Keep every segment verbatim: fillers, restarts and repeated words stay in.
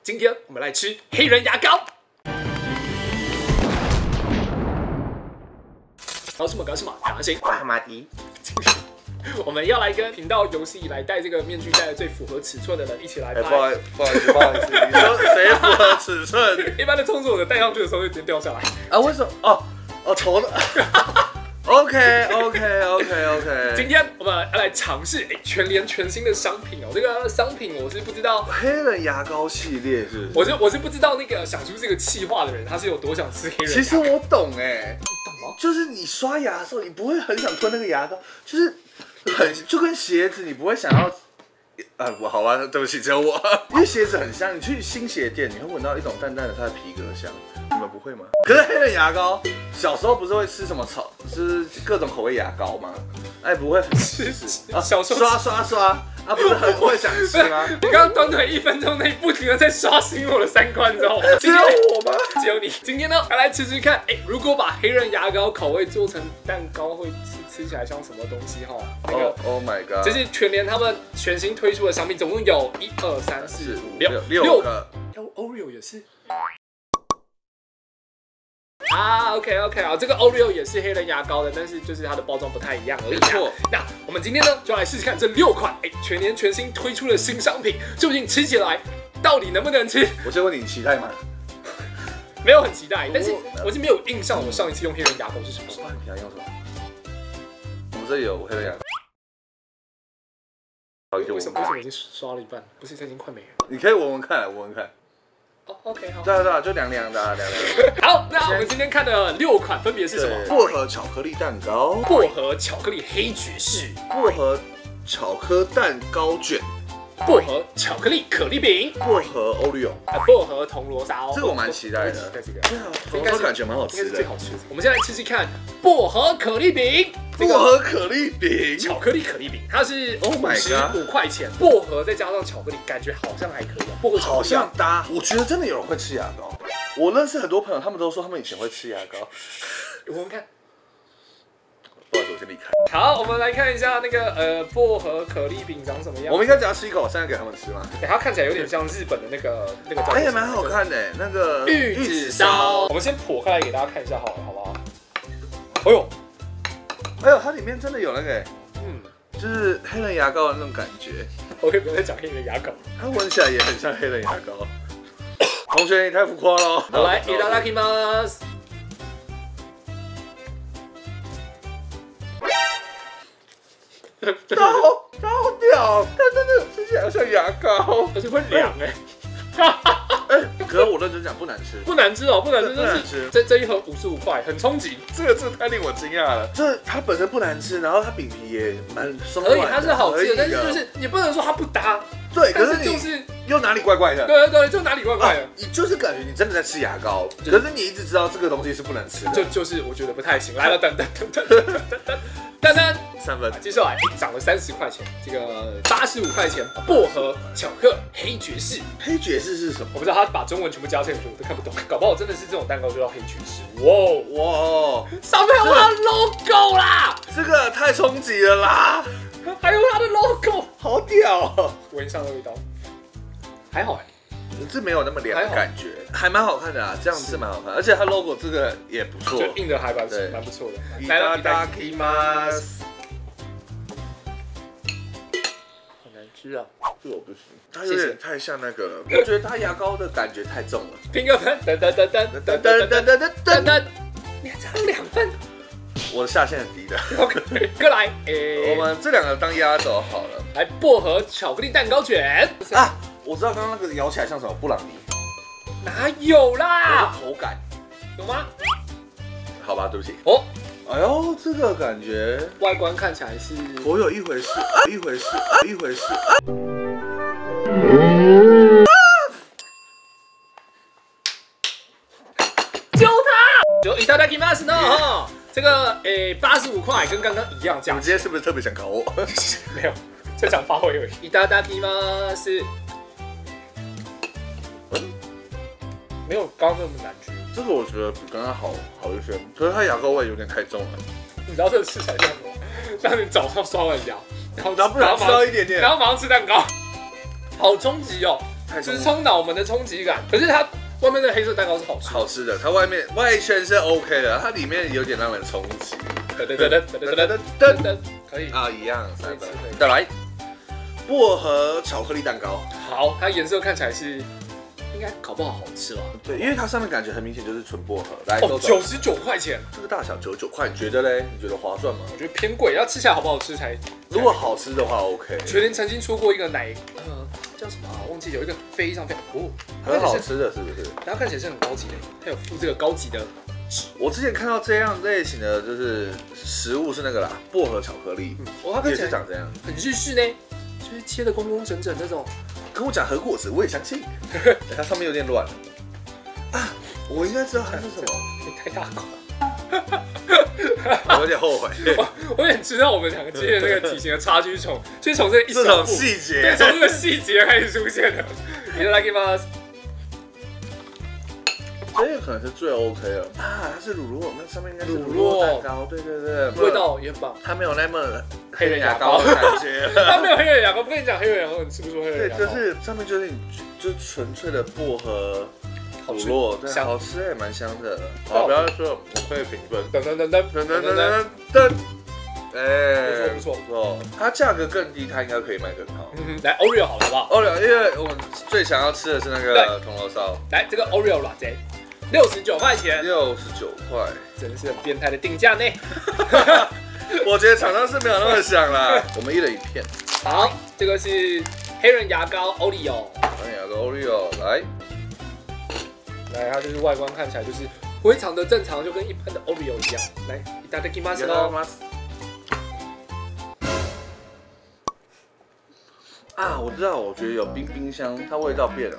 今天我们来吃黑人牙膏。搞什么搞什么？良心， 阿玛迪。 我们要来跟频道有史以来戴这个面具戴的最符合尺寸的人一起来拍。 欸、不好意思，不好意思，不好意思，你说谁符合尺寸？ 一般的冲刺者戴上去的时候就直接掉下来。 啊？为什么？哦哦，头的。OK OK OK OK。 今天我们要来尝试哎全联全新的商品哦。这个商品我是不知道， 黑人牙膏系列是不是？ 我是我是不知道那个想出这个企划的人他是有多想吃黑人牙膏。 其实我懂哎， 你懂吗？ 就是你刷牙的时候，你不会很想吞那个牙膏，就是很就跟鞋子，你不会想要。啊，我好吧，对不起，只有我，因为鞋子很香，你去新鞋店，你会闻到一种淡淡的它的皮革香，你们不会吗？可是黑人牙膏，小时候不是会吃什么草，吃各种口味牙膏吗？哎，不会很吃， 啊，小时候刷刷刷，啊，不是很会想吃吗？ 你刚刚短短一分钟内不停的在刷新我的三观，你知道吗？ 只有我吗？ 只有你。今天呢，要来吃吃看，哎、欸，如果把黑人牙膏口味做成蛋糕，会吃吃起来像什么东西哈？那个 ，Oh my god！ 这是全联他们全新推出的商品，总共有一二三四五六六个， 还有 Oreo 也是。啊 ，OK OK 啊，这个 Oreo 也是黑人牙膏的，但是就是它的包装不太一样而已。没错。那我们今天呢，就来试试看这六款哎全联全新推出的新商品，究竟吃起来到底能不能吃？ 我先问你，你期待吗？ 没有很期待，但是我是没有印象，我上一次用黑人牙膏是什么时候？ 你平常用什么？我们这里有黑人牙膏。 为什么为什么已经刷了一半？不是，它已经快没了。 你可以闻闻看，闻闻看。 哦 ，OK 好。 对啊对啊，就凉凉的啊，凉凉的。 好，那我们今天看的六款分别是什么？ 薄荷巧克力蛋糕、 薄荷巧克力黑爵士、 薄荷巧克蛋糕卷、 薄荷巧克力可丽饼、 薄荷 Oreo、 薄荷铜锣烧。 这个我蛮期待的。 对这个， 对啊，应该是感觉蛮好吃的， 应该是最好吃的。我们先来吃吃看薄荷可丽饼。 薄荷可丽饼， 巧克力可丽饼，它是 Oh my god 五块钱，薄荷再加上巧克力，感觉好像还可以。薄荷好像搭，我觉得真的有人会吃牙膏。我认识很多朋友，他们都说他们以前会吃牙膏。 我们看， 不好意思，我先离开。 好，我们来看一下那个呃薄荷可丽饼长什么样。 我们应该只要吃一口，现在给他们吃吗？ 它看起来有点像日本的那个那个叫。 哎呀，蛮好看的，那个玉子烧。我们先剖开来给大家看一下好了，好不好？哎呦。 哎呦，它里面真的有那个， 嗯， 就是黑人牙膏的那种感觉。 我可以不要再讲黑人牙膏， 它闻起来也很像黑人牙膏。同学，你太浮夸了。 好，来，いただきます。 超超屌，它真的吃起来像牙膏， 而且会凉哎。 哎，可是我认真讲不难吃， 不难吃哦，不难吃， 不难吃。 这这一盒五十五块，很冲击， 这个真的太令我惊讶了。这它本身不难吃，然后它饼皮也蛮松软的， 而且它是好吃的，但是就是你不能说它不搭， 对，可是就是又哪里怪怪的。 对对对，就哪里怪怪的， 你就是感觉你真的在吃牙膏，可是你一直知道这个东西是不能吃的， 就就是我觉得不太行。来了，等等等等等等等。丹丹三分， 接下来涨了三十块钱，这个八十五块钱薄荷巧克黑爵士。 黑爵士是什么？ 我不知道，他把中文全部加进去，我都看不懂。搞不好真的是这种蛋糕就叫黑爵士。哇哇，上面有它的 logo 啦！ 这个太冲击了啦！ 还有它的 logo， 好屌、喔！ 闻上的味道还好哎、 欸，这没有那么凉的感觉，还蛮好看的啊，这样是蛮好看，而且它 logo 这个也不错， 就印的还蛮蛮不错的。 来了，いただきます。 好难吃啊， 这我不行，它有点太像那个了，我觉得它牙膏的感觉太重了。 评个分，噔噔噔噔噔噔噔噔噔噔，你还差两分。 我的下限很低的。 OK， 过来， 我们这两个当压轴好了。 来，薄荷巧克力蛋糕卷啊！我知道刚刚那个咬起来像什么布朗尼， 哪有啦？ 口感有吗？ 好吧，对不起。 哦， 哎呦，这个感觉外观看起来是我有一回事，一回事，一回事。 揪它！就いただきます呢哈。这个诶，八十五块跟刚刚一样价。 你今天是不是特别想搞我？ 没有，就想发挥而已。いただきます。没有刚刚那么难吃。 这个我觉得比刚刚好好一些，可是它牙膏味有点太重了。 你知道这个吃起来像什么？像你早上刷完牙，然后然后不然吃到一点点， 然后马上吃蛋糕，好冲击哦！ 太直冲脑门的冲击感。可是它外面的黑色蛋糕是好吃， 好吃的，它外面外圈是 OK 的，它里面有点让人冲击。 噔噔噔噔噔噔噔噔，可以啊，一样三分。再来，薄荷巧克力蛋糕。 好，它颜色看起来是应该搞不好好吃吧？ 对，因为它上面感觉很明显就是纯薄荷。来， 哦，九十九块钱， 这个大小九十九块，你觉得嘞？你觉得划算吗？ 我觉得偏贵，要吃起来好不好吃才。 如果好吃的话 ，OK。 全联曾经出过一个奶，呃，叫什么啊？忘记有一个非常非常哦， 很好吃的，是不是？ 然后看起来是很高级的，它有附这个高级的。 我之前看到这样类型的就是食物是那个啦，薄荷巧克力， 哇，它看起来长这样， 很日式呢，就是切的工工整整那种。 跟我讲核果子，我也相信。它上面有点软啊，我应该知道它是什么。 你太大口， 我有点后悔。 我我也知道我们两个之间的那个体型的差距从，就是从这一这种细节， 对，从这个细节开始出现的。いただきます。 这个可能是最 OK 的啊，它是乳酪，那上面应该是乳酪酪蛋糕，对对对， 味道也很棒。 它没有那么黑人牙膏的感觉， 它没有黑人牙膏。不跟你讲黑人牙膏，你吃不出黑人牙膏。 对，就是上面就是就是纯粹的薄荷乳酪，对，好吃哎，蛮香的。好，不要说，我可以评分。 噔噔噔噔噔噔噔噔，哎，不错不错不错。 它价格更低，它应该可以卖更好。 来 Oreo 好了，好不好 ？Oreo，因为我们最想要吃的是那个铜锣烧。 来，这个 Oreo latte。六十九块钱， 六十九块， 真是很变态的定价呢。 我觉得厂商是没有那么想啦。我们一人一片。 好，这个是黑人牙膏 Oreo， 黑人牙膏 Oreo， 来， 来，它就是外观看起来就是非常的正常，就跟一般的 Oreo 一样。来，いただきます喽。 啊，我知道，我觉得有冰冰箱，它味道变了。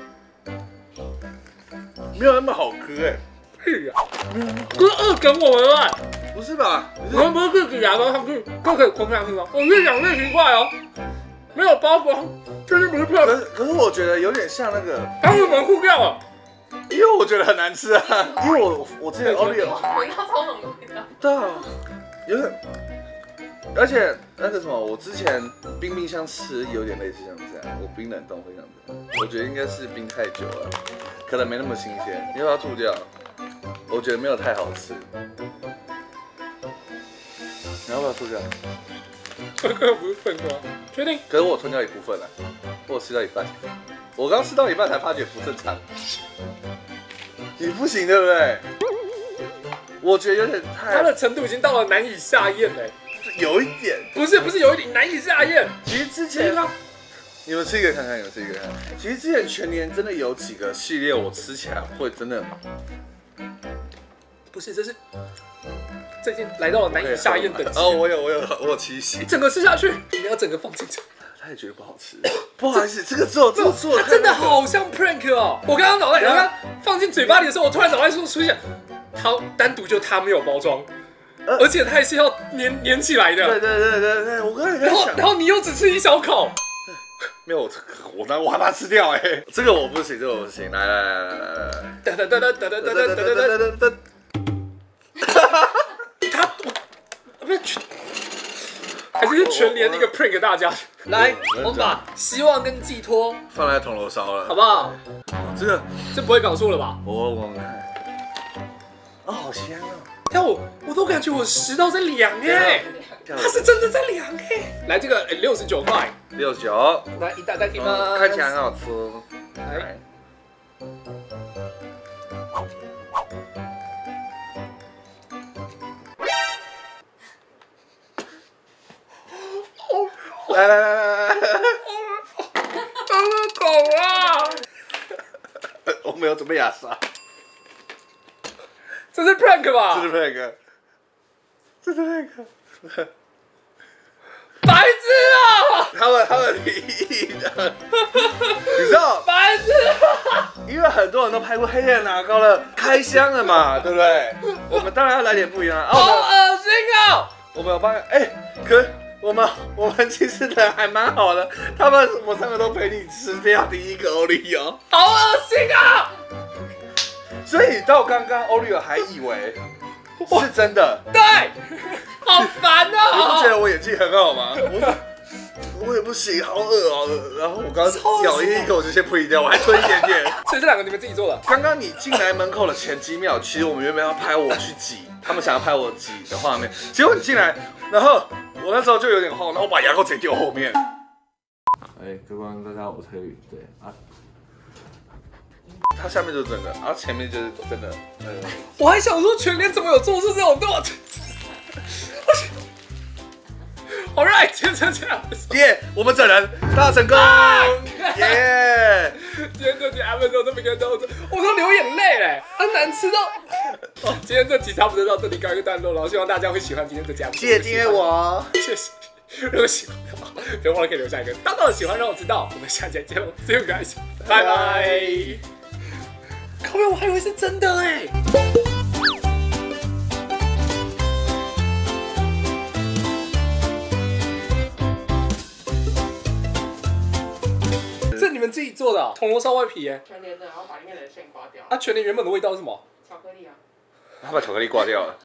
没有那么好嗑哎， 屁呀！哥二梗我们了， 不是吧？ 我们不是自己牙膏上去就可以吞下去吗？我越讲越奇怪哦，没有包装，确定不是骗。 可是可是我觉得有点像那个， 它为什么糊掉了？ 因为我觉得很难吃啊，因为我我之前 Oreo 闻到超浓的味道， 对啊，有点，而且那个什么，我之前冰冰箱吃有点类似像这样，我冰冷冻会这样子，我觉得应该是冰太久了。可能没那么新鲜，你要不要吐掉？我觉得没有太好吃，你要不要吐掉？ 这个不是粪吗？确定？ 可是我吞掉一部分了，我吃到一半，我刚吃到一半才发觉不正常。你不行对不对？我觉得有点太…… 它的程度已经到了难以下咽嘞， 有一点， 不是不是有一点难以下咽。 其实之前。你们吃一个看看，你们吃一个看看。其实之前全年真的有几个系列，我吃起来会真的， 不是，这是这已经来到了难以下咽等级。 哦，我有，我有，我有七喜。 整个吃下去，你要整个放进去。 他也觉得不好吃，不好意思，这个做这个做， 它真的好像 prank 哦。我刚刚脑袋，刚刚放进嘴巴里的时候，我突然脑袋中出现，它单独就它没有包装。而且它还是要粘粘起来的。 对对对对对，我刚才然后然后你又只吃一小口。 没有，我拿我把它吃掉哎，这个我不行，这个我不行，来来来来来来， 噔噔噔噔噔噔噔噔噔噔，他不是全，还是全连那个 prank 大家，来，我们把希望跟寄托放在铜锣烧了， 好不好？ 这个这不会搞错了吧？ 我我看，哦，好香啊！ 但我我都感觉我食道在凉哎。它是真的在凉哎！来，这个六十九块， 六十九， 来一大袋给吗？ 看起来很好吃。 来， 来来来来来， 真的狗啊！ 我没有准备牙刷， 这是 prank 吧？ 这是 prank， 这是 prank。 白痴啊！ 他们他们提议的，你知道？ 白痴啊！ 因为很多人都拍过黑人牙膏的开箱了嘛，对不对？我们当然要来点不一样的。 好恶心啊！ 我们有帮哎，可我们我们其实人还蛮好的，他们我三个都陪你吃掉第一个 Oreo， 好恶心啊！ 所以到刚刚 Oreo 还以为是真的， 对，好烦哦！ 你不觉得我演技很好吗？我我也不行，好恶哦。然后我刚刚咬一口就先呸掉，我还吞一点点。 所以这两个你们自己做的。 刚刚你进来门口的前几秒，其实我们原本要拍我去挤，他们想要拍我挤的画面，结果你进来，然后我那时候就有点慌，然后我把牙膏直接丢后面。哎，各位观众大家好，我是黑羽，对啊。它下面就是真的，然后前面就是真的。呃、 我还想说全联怎么有做出这种动作。All right， 就这样。 耶， yeah, 我们整人大成功！耶！ Yeah. 今天这集 episode 这么跟动作，我都流眼泪嘞，很难吃到。今天这集差不多到这里告一个段落了，希望大家会喜欢今天这集。 谢谢订阅我， 谢谢。如果喜欢的话，别忘了可以留下一个大大的喜欢，让我知道。我们下期再见喽 ，See you guys， 拜拜。靠呀，我还以为是真的哎。这你们自己做的、喔、铜锣烧外皮耶？ 全联的，然后把里面的馅刮掉。 啊，全联原本的味道是什么？ 巧克力啊。 他把巧克力刮掉了。